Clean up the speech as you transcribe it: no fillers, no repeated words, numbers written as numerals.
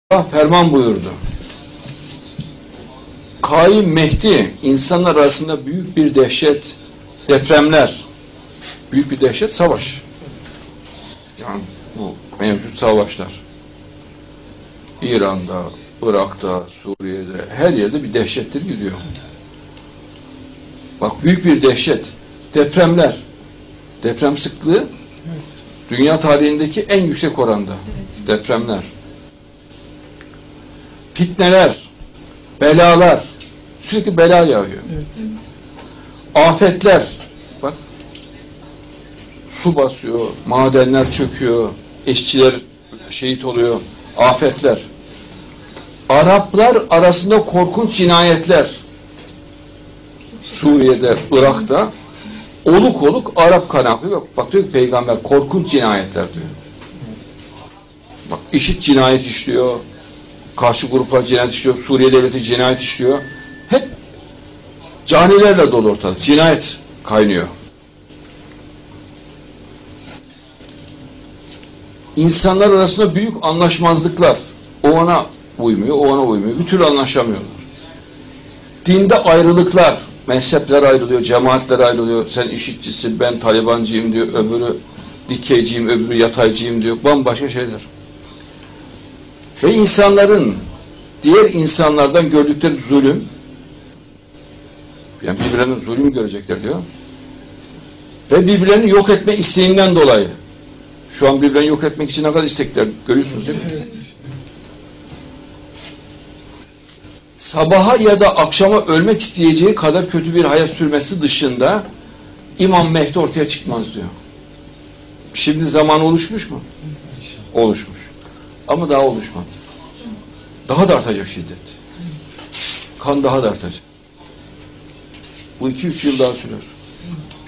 Allah ferman buyurdu. Kaim Mehdi, insanlar arasında büyük bir dehşet, depremler, büyük bir dehşet, savaş. Yani bu mevcut savaşlar. İran'da, Irak'ta, Suriye'de, her yerde bir dehşettir gidiyor. Bak, büyük bir dehşet. Depremler. Deprem sıklığı dünya tarihindeki en yüksek oranda. Depremler. Fitneler, belalar, sürekli bela yağıyor. Afetler, bak, su basıyor, madenler çöküyor, işçiler şehit oluyor, afetler. Araplar arasında korkunç cinayetler. Suriye'de, Irak'ta oluk oluk Arap kanı akıyor. Bak diyor ki Peygamber, korkunç cinayetler diyor. Bak, IŞİD cinayet işliyor, karşı gruplar cinayet işliyor, Suriye devleti cinayet işliyor. Hep canilerle dolu ortalık. Cinayet kaynıyor. İnsanlar arasında büyük anlaşmazlıklar. O ona uymuyor, o ona uymuyor. Bir türlü anlaşamıyorlar. Dinde ayrılıklar. Mezhepler ayrılıyor, cemaatler ayrılıyor. Sen IŞİD'cisin, ben Talibancıyım diyor. Öbürü dikeyciyim, öbürü yataycıyım diyor. Bambaşka şeyler. Ve insanların diğer insanlardan gördükleri zulüm, yani birbirlerine zulüm görecekler diyor. Ve birbirlerini yok etme isteğinden dolayı. Şu an birbirlerini yok etmek için ne kadar istekler görüyorsunuz değil mi? Sabaha ya da akşama ölmek isteyeceği kadar kötü bir hayat sürmesi dışında İmam Mehdi ortaya çıkmaz diyor. Şimdi zaman oluşmuş mu? Oluşmuş. Ama daha oluşmadı. Daha da artacak şiddet. Kan daha da artacak. Bu 2-3 yıl daha sürer.